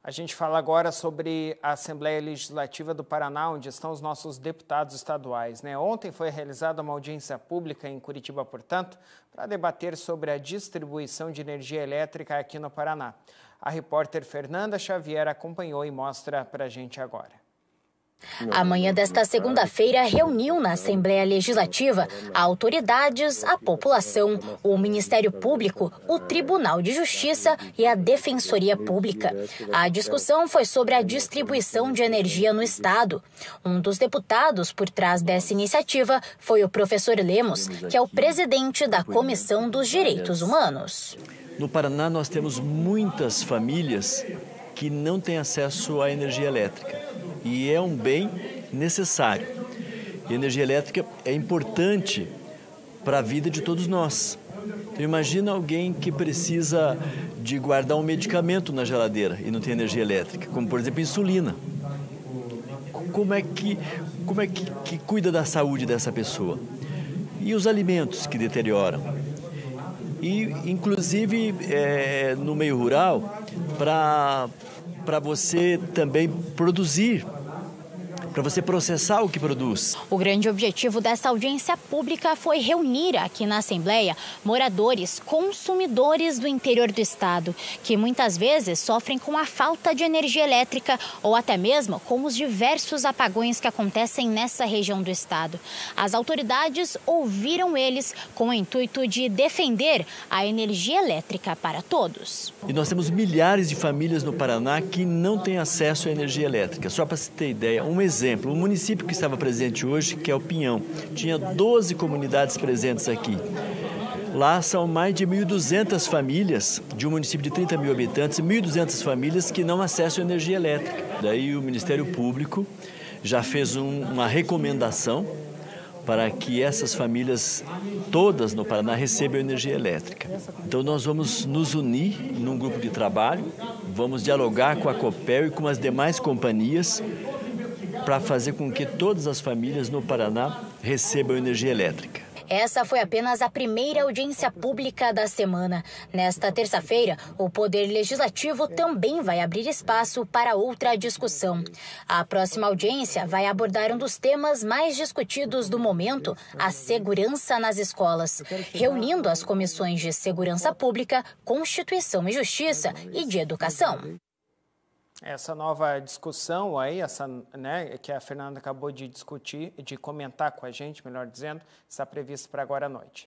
A gente fala agora sobre a Assembleia Legislativa do Paraná, onde estão os nossos deputados estaduais, né? Ontem foi realizada uma audiência pública em Curitiba, portanto, para debater sobre a distribuição de energia elétrica aqui no Paraná. A repórter Fernanda Xavier acompanhou e mostra para a gente agora. A manhã desta segunda-feira reuniu na Assembleia Legislativa autoridades, a população, o Ministério Público, o Tribunal de Justiça e a Defensoria Pública. A discussão foi sobre a distribuição de energia no Estado. Um dos deputados por trás dessa iniciativa foi o professor Lemos, que é o presidente da Comissão dos Direitos Humanos. No Paraná, nós temos muitas famílias que não têm acesso à energia elétrica. E é um bem necessário. E a energia elétrica é importante para a vida de todos nós. Então, imagina alguém que precisa de guardar um medicamento na geladeira e não tem energia elétrica, como por exemplo insulina. Como é que cuida da saúde dessa pessoa? E os alimentos que deterioram? E inclusive no meio rural, para você também produzir, para você processar o que produz. O grande objetivo dessa audiência pública foi reunir aqui na Assembleia moradores, consumidores do interior do estado, que muitas vezes sofrem com a falta de energia elétrica ou até mesmo com os diversos apagões que acontecem nessa região do estado. As autoridades ouviram eles com o intuito de defender a energia elétrica para todos. E nós temos milhares de famílias no Paraná que não têm acesso à energia elétrica. Só para você ter ideia, um exemplo, o município que estava presente hoje, que é o Pinhão, tinha 12 comunidades presentes aqui. Lá são mais de 1.200 famílias, de um município de 30 mil habitantes, 1.200 famílias que não acessam energia elétrica. Daí o Ministério Público já fez uma recomendação para que essas famílias todas no Paraná recebam energia elétrica. Então nós vamos nos unir num grupo de trabalho, vamos dialogar com a Copel e com as demais companhias para fazer com que todas as famílias no Paraná recebam energia elétrica. Essa foi apenas a primeira audiência pública da semana. Nesta terça-feira, o Poder Legislativo também vai abrir espaço para outra discussão. A próxima audiência vai abordar um dos temas mais discutidos do momento, a segurança nas escolas, reunindo as comissões de Segurança Pública, Constituição e Justiça e de Educação. Essa nova discussão aí, que a Fernanda acabou de discutir, de comentar com a gente, melhor dizendo, está prevista para agora à noite.